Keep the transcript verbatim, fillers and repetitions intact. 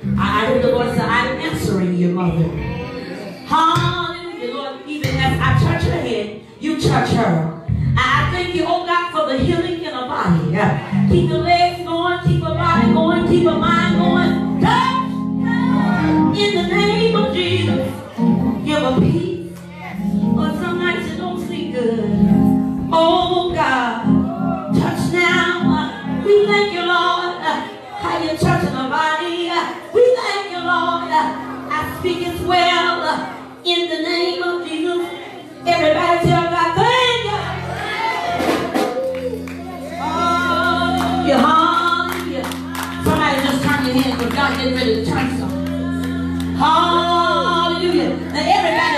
I heard the Lord say, I'm answering you, mother. Hallelujah, Lord. Even as I touch her head, you touch her. I thank you, oh God, for the healing in her body. Keep the legs going, keep her body going, keep her mind going. Touch in the name of Jesus. Give her peace. But some nights you don't sleep good. Oh God, touch now. We thank you, Lord. How you touching her body. We thank you, Lord. I speak as well in the name of Jesus. Everybody tell God, thank you. Hallelujah, hallelujah. Somebody just turn your hand because God getting ready to turn something. Hallelujah. Now everybody